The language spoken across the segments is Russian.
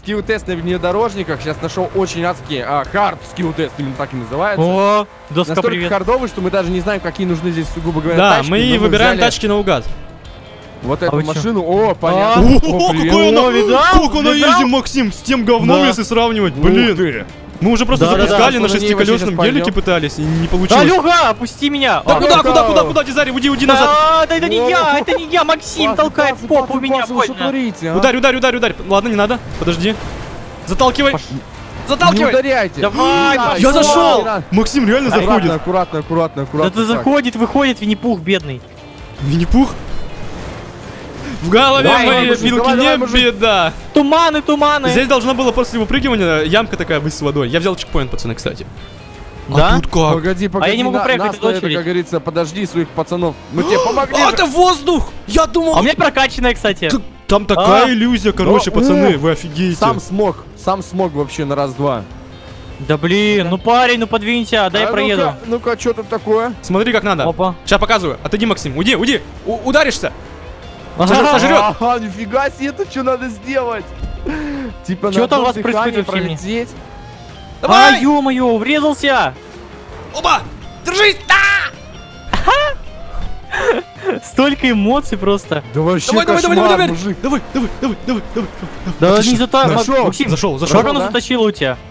скилл-тест на внедорожниках. Сейчас нашел очень адский хард скилл-тест, именно так и называется. О, доска, настолько привет. хардовый, что мы даже не знаем, какие нужны здесь, сугубо говоря, Да, тачки. мы выбираем тачки наугад. Вот эту вы чё? машину. О, понятно. О, какой она! Как она ездит, Максим, с тем говном, если сравнивать. Блин. Мы уже просто запускали на шестиколесном гелике, пытались, и не получилось. Алёха, опусти меня! Да куда, Дизарь, уйди назад. Да, это не я, Максим толкает в попу меня, больно. Ударь. Ладно, не надо, подожди. Заталкивай. Не Заталкивай. ударяйте. Давай, Я зашел. Максим реально заходит. Аккуратно. Да ты заходит, выходит Винни-Пух, бедный. Винни-Пух? В голове моей вилки не беда. Туманы. Здесь должно было после выпрыгивания ямка такая быть с водой. Я взял чекпоинт, пацаны, кстати. Да? А тут как? Погоди, я не могу проехать эту очередь. как говорится, подожди своих пацанов. Мы тебе помогли. Это воздух! Я думал... А у меня прокачанная, кстати. Там такая иллюзия, короче, пацаны, вы офигеете. Сам смог вообще на раз-два. Да блин, ну парень, ну подвинься, дай проеду. Ну-ка, что тут такое? Смотри, как надо. Опа. Сейчас показываю. Отойди, Максим, уйди. Ударишься. Сожрет. Ага, нифига себе, это что надо сделать? Типа Что там у вас на происходит дыхании вообще? пролететь. Давай! ё-моё, врезался! Оба! Держись! Столько эмоций просто. Да вообще Давай, кошмар, мужик. Давай. Да не затащил. Нашел. Зашел. Как оно да? затащило у тебя?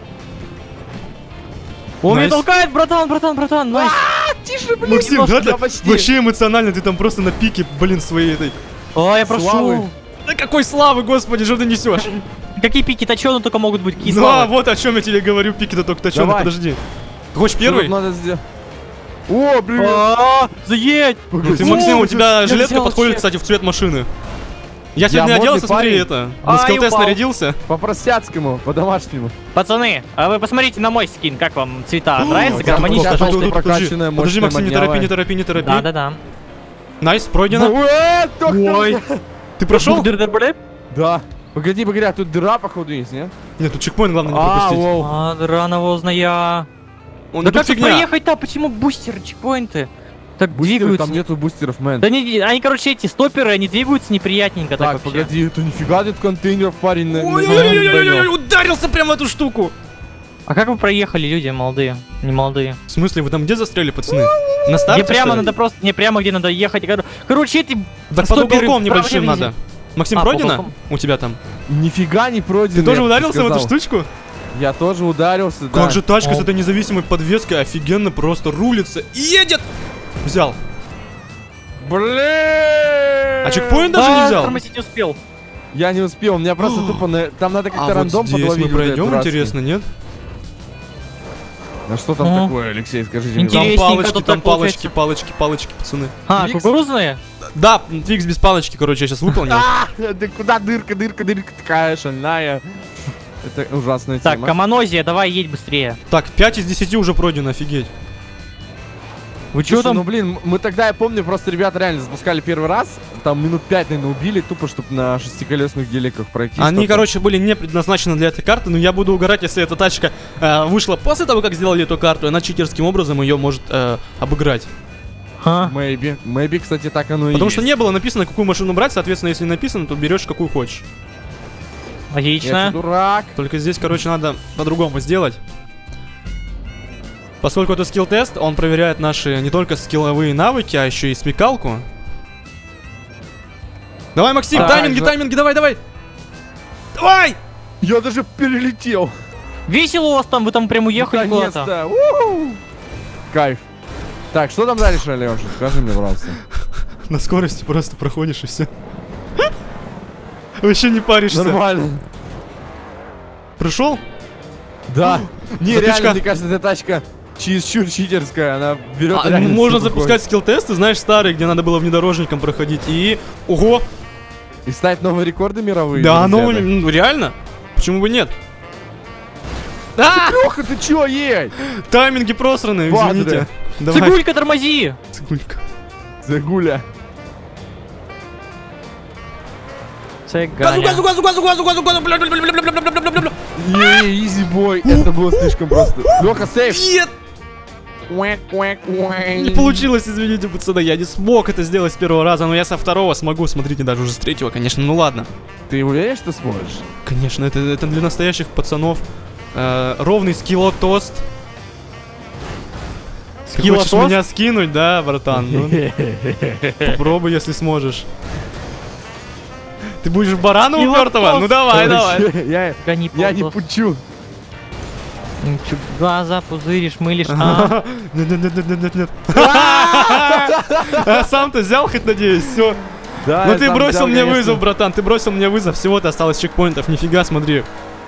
Он меня Найс. толкает, братан, найс. Тише, блин, Максим, немножко, да, я ты почти. вообще эмоционально, ты там просто на пике, блин, своей этой. О, я прошу. Славы. Да какой славы, господи, что ты несешь? Какие пики точёны только могут быть, какие Ну, славы? вот о чем я тебе говорю, пики-то только точеный, Давай. подожди. Ты хочешь Что первый? тут надо сделать? О, блин. Заедь! Ну, ты, О, Максим, у тебя я жилетка взял подходит, чек. кстати, в цвет машины. Я сегодня модный оделся, смотри, парень. это. На Ай, скилл-тест упал. нарядился. По-простяцкому, по-домашнему. Пацаны, а вы посмотрите на мой скин, как вам цвета? Нравится? вот Гармонично, это вот. желтый? Прокачанная, Подожди, мощная, Максим, не торопи. Да. Найс, пройдено. Ой. Ты прошел? Да. Погоди, а тут дыра, походу, есть, не? Нет, тут чекпоинт, главное не пропустить. воу. Дыра навозная. Он Да тут как тут фигня. проехать-то? Почему бустеры, чекпоинты? Так Бустеры, двигаются. там нету бустеров, мэн. Да они, короче, эти стоперы, они двигаются неприятненько так Так, вообще. погоди, это нифига тут контейнеров, парень. Ой-ой-ой, ударился прямо в эту штуку. А как вы проехали, люди молодые, не молодые? В смысле, вы там где застряли, пацаны? На Где старте, прямо что ли? надо просто, не прямо где надо ехать. Короче, эти Так под стоперы уголком небольшим вправо надо. Максим, А, пройдено? по уголком. У тебя там. Нифига не пройдено. Ты тоже я бы ударился в эту сказал. штучку? Я тоже ударился, да. Как же тачка с этой независимой подвеской офигенно просто рулится и едет! Взял. Блин! А чекпоинт даже не взял? Тормозить не успел. Я не успел, у меня просто тупо там надо как-то А вот рандом здесь подловить. мы пройдем, интересно, нет? А что там Ага. такое, Алексей, скажите мне? Интересно. Там Интересненько тут так палочки, пацаны. А, Твикс? кукурузные? Да, фикс без палочки, короче, я сейчас выполнил. Да куда дырка такая шальная. Это ужасная Так, тема. Команозия, давай едь быстрее. Так, 5 из 10 уже пройдено, офигеть. Вы Слушай, чё там? ну блин, мы тогда, я помню, просто ребята реально запускали первый раз, там минут 5, наверное, убили, тупо, чтобы на шестиколесных геликах пройти. Они, столько. короче, были не предназначены для этой карты, но я буду угорать, если эта тачка вышла после того, как сделали эту карту, и она читерским образом ее может обыграть. Maybe, кстати, так оно и Потому есть. что не было написано, какую машину брать, соответственно, если написано, то берешь какую хочешь. Я Отлично. дурак. Только здесь, короче, надо по-другому сделать. Поскольку это скилл-тест, он проверяет наши не только скилловые навыки, а еще и смекалку. Давай, Максим, Так, тайминги, давай! Давай! Я даже перелетел. Весело у вас там, вы там прям уехали куда-то. Наконец-то. У-ху. Кайф. Так, что там дальше, Леша? Скажи мне, пожалуйста. На скорости просто проходишь и все. Вообще не паришься. Нормально. Пришел? Да. Не, Затычка. реально, мне кажется, эта тачка чересчур читерская. Она берет реально Можно всё запускать скилл-тесты, знаешь, старые, где надо было внедорожником проходить. И... Ого! выходит. И ставить новые рекорды мировые. Да, нельзя, ну реально? Почему бы нет? А! Леха, ты чё, ей? Тайминги просраны, Падре. извините. Давай. Цигулька, тормози! Цигулька. Загуля. Цыганя. газу, Не, изи бой. Это было слишком просто. Леха, сейф. Нет! Не получилось, извините, пацаны, я не смог это сделать с первого раза, но я со второго смогу, смотрите, даже уже с третьего, конечно, ну ладно. Ты уверен, что сможешь? Конечно, это для настоящих пацанов. Ровный скиллотост. Ты хочешь меня скинуть, да, братан? Ну, попробуй, если сможешь. Ты будешь в барана упертого? Ну давай, давай. Я не пучу. Глаза пузыришь, мылишь. Нет. Сам-то взял, хоть надеюсь, все. Ну ты бросил мне вызов, братан, ты бросил мне вызов. Всего-то осталось чекпоинтов, нифига, смотри.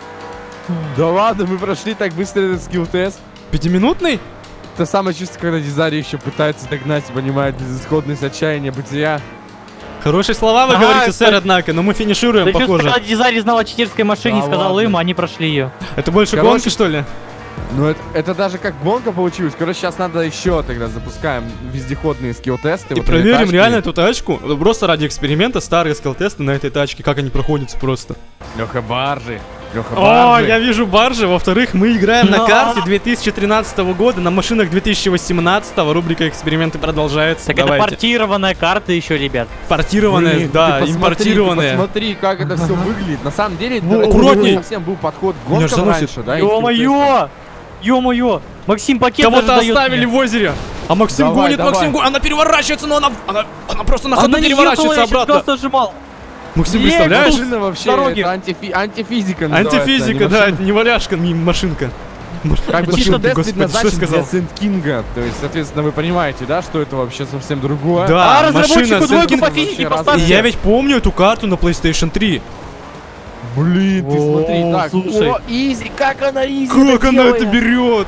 Да ладно, мы прошли так быстро этот скилл-тест. 5-минутный? Это самое чувство, когда Дизари еще пытается догнать, понимает, безысходность, отчаяния, бытия. Хорошие слова вы говорите, сэр, однако, но мы финишируем, похоже. Когда Дизари знал о читерской машине, сказал им, они прошли ее. Это больше гонки, что ли? Ну это даже как гонка получилась. Короче, сейчас надо еще тогда запускаем вездеходные скилл-тесты. И проверим реально эту тачку. Просто ради эксперимента старые скилл-тесты на этой тачке, как они проходятся просто. Леха баржи. О, я вижу баржи. Во-вторых, мы играем на карте 2013 года, на машинах 2018. Рубрика «Эксперименты» продолжается. Так это портированная карта еще, ребят. Портированная, да, импортированная. Посмотри, как это все выглядит. На самом деле, аккуратней. Совсем был подход к гонкам раньше, да? Ё-моё! Ё-моё! Максим пакет кого-то оставили в озере. А Максим гонит, Максим гонит. Она переворачивается, но она просто на ходу переворачивается обратно. Максим, представляешь? Машина вообще, это антифизика называется. Антифизика, да, это не валяшка, не машинка. Как бы скилл-тест предназначен для Сент-Кинга. То есть, соответственно, вы понимаете, да, что это вообще совсем другое. Да, машина Сент-Кинг по физике поставьте. Я ведь помню эту карту на PlayStation 3. Блин, ты смотри, так. О, изи, как она изи. Как она это берет?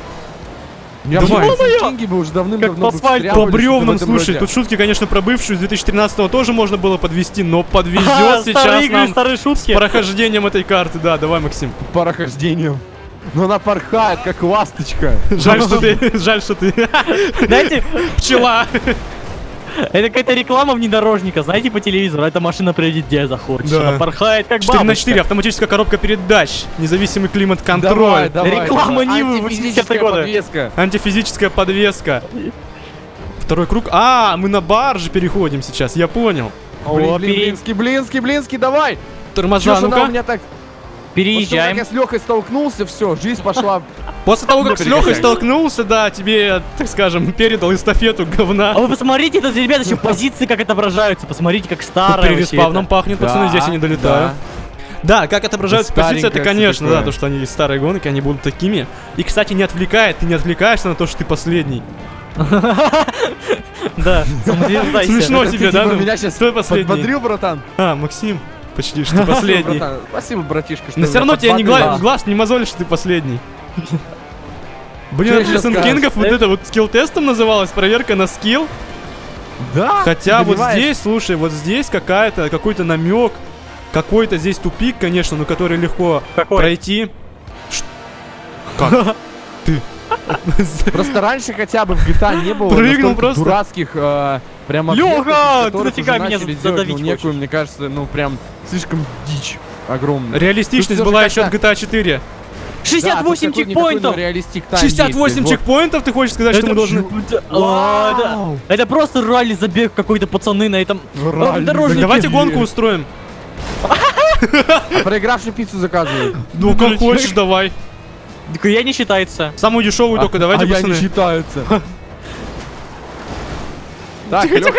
Я думаю, деньги бы уже давным-давно по бревнам, слушай, тут шутки, конечно, про бывшую с 2013-го тоже можно было подвести, но подвезет сейчас нам с прохождением этой карты. Да, давай, Максим. Прохождением. Но она порхает, как ласточка. Жаль, что ты. Знаете, пчела. Это какая-то реклама внедорожника, знаете, по телевизору. Эта машина приедет, где захочешь. Да. Она порхает, как бабочка. 4/4, автоматическая коробка передач, независимый климат-контроль. Реклама Нивы 80-го года. Антифизическая подвеска. Второй круг. А, мы на барже переходим сейчас, я понял. Блинский, давай. Тормоза, ну-ка. У меня так... Переезжаем. После того, как я с Лехой столкнулся, все, жизнь пошла. После того, как с Лехой столкнулся, да, тебе, так скажем, передал эстафету говна. А вы посмотрите, тут, ребята, еще позиции как отображаются. Посмотрите, как старое. Перереспавном пахнет, пацаны, здесь я не долетаю. Да, как отображаются позиции, это, конечно, да, то, что они старые гонки, они будут такими. И, кстати, не отвлекает, ты не отвлекаешься на то, что ты последний. Да, смешно тебе, да? Меня сейчас подбодрил, братан. А, Максим. Почти, что ты последний. Спасибо, братишка, что но все равно тебе глаз не мозолишь, что ты последний. Блин, для Сент-Кингов вот это вот скилл-тестом называлось, проверка на скилл. Да. Хотя вот здесь, слушай, вот здесь какой-то намек, какой-то здесь тупик, конечно, но который легко пройти. Как? Ты. Просто раньше хотя бы в GTA не было настолько дурацких прям Лёха, ты нафига меня задавить некую, мне кажется, ну прям слишком дичь огромная. Реалистичность была еще от GTA 4. 68 чекпоинтов! 68 чекпоинтов, ты хочешь сказать, что мы должны... Это просто ралли-забег какой-то, пацаны, на этом дорожнике. Давайте гонку устроим. Проигравший пиццу заказывает. Ну как хочешь, давай. Я не считается. Самую дешевую только давайте, пацаны. Я не считается. Так, тихо.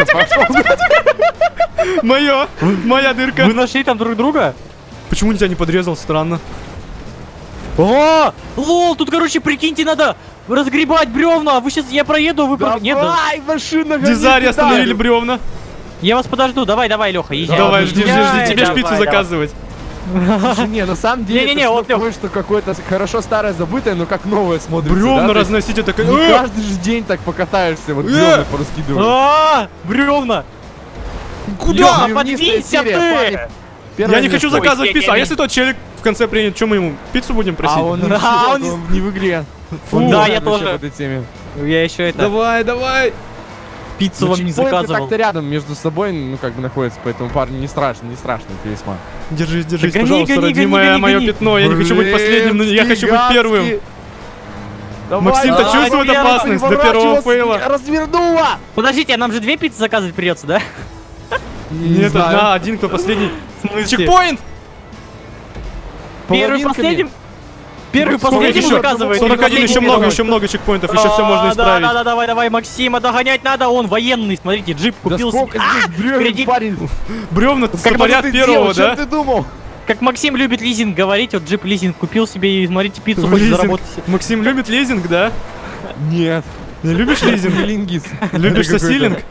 Моя дырка. Вы нашли там друг друга? Почему тебя не подрезал? Странно. О, лол, тут, короче, прикиньте, надо разгребать бревна. Вы сейчас, я проеду, вы нет. Давай, машина. Дизари остановили бревна. Я вас подожду, давай, Леха, езжай. Давай, жди, тебе шпицу заказывать. Слушай, не, на самом деле, вот что какое-то хорошо старое забытое, но как новое смотрится. Бревна разносить, это как... Не каждый же день так покатаешься, вот бревна пораскидываешь. Бревна! Куда? Подвинься ты! Я не хочу заказывать пиццу, а если тот челик в конце принят, что мы ему пиццу будем просить? А он не в игре. Да, я тоже. Я еще это... Давай! Пиццу вам не заказывал. Так-то рядом между собой, ну, как бы находится, поэтому парни не страшно весьма. Держись, пожалуйста, родимое мое пятно. Я не хочу быть последним, но я хочу быть первым. Давай, Максим-то давай, чувствует давай, опасность до первого фейла. Развернула! Подождите, а нам же 2 пиццы заказывать придется, да? Нет, одна, один, кто последний. В смысле? Чекпоинт! Первый, последним? Первый, Сколько последним еще? заказывает. 41, еще много чекпоинтов, еще все можно исправить. Да, давай, Максима, догонять надо, он военный, смотрите, джип Да купил сколько себе. здесь бревен, впереди. парень? Бревна сотворят первого, Чем да? ты думал? Как Максим любит лизинг говорить, вот джип лизинг купил себе и, смотрите, пиццу хочет Лизинг. заработать. Максим любит лизинг, да? Нет. Не любишь лизинг? Лингис. Любишь сосилинг?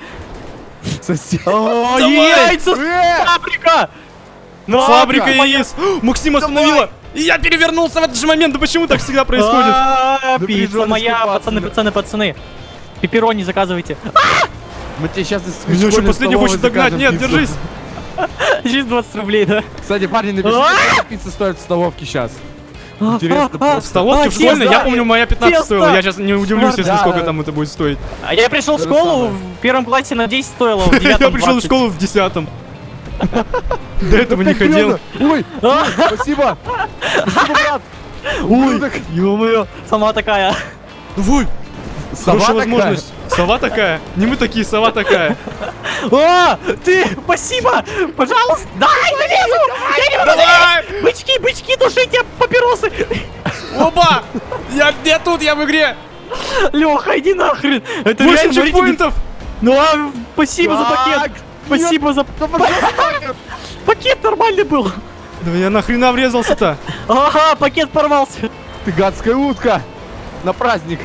О, Давай! яйца, фабрика! Фабрика яиц! Максим остановила! И я перевернулся в этот же момент, да почему так всегда происходит? Пицца моя, пацаны. Пепперони заказывайте. Мы тебе сейчас Меня еще последний хочет догнать, нет, держись! Через 20 рублей, да? Кстати, парни, напишите, сколько пицца стоит в столовке сейчас. Интересно В просто. столовке в школьной, я помню, моя 15 тесто. стоила. Я сейчас не удивлюсь, если Да, сколько да. там это будет стоить. А я пришел в То же школу, самое. в первом классе на 10 стоило, в Я 9 пришел в школу в 10-м. До этого не ходил. Ой, спасибо. Спасибо, брат. Ой, ё-моё, сама такая. Давай! Сова Хорошая такая. возможность. Сова такая. Не мы такие, сова такая. О, ты, спасибо, пожалуйста, дай, залезу, я не могу Давай! залезть. Бычки, тушите папиросы. Опа! Я тут, я в игре! Леха, иди нахрен. Это 8 реально, смотрите, чекпоинтов! ну а, спасибо за пакет. Так, Спасибо за пакет нормальный был. Да я нахрена врезался-то? Ага, пакет порвался. Ты гадская утка. На праздник.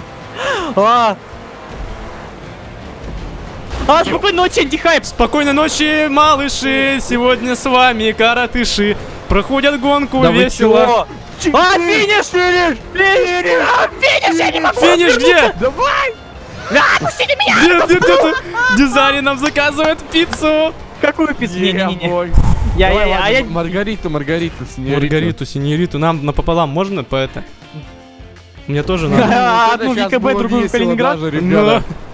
Спокойной ночи, антихайп. Спокойной ночи, малыши! Сегодня с вами каратыши. Проходят гонку Да вы весело. чё? Финиш! Финиш! Финиш, я не могу! Финиш где? Давай! Отпустите меня! Где? Дизайни нам заказывают пиццу. Какую пиццу? Не-не-не. Ой. Я. Маргариту, синьориту. Маргариту, синьориту. Нам напополам можно по это? Мне тоже надо. Одну ГКБ, другую в Калининград. Ну,